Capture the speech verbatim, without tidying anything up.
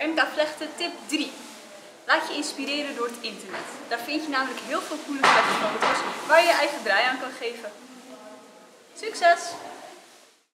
M K vlechten tip drie. Laat je inspireren door het internet. Daar vind je namelijk heel veel coole vlechtfoto's waar je je eigen draai aan kan geven. Succes!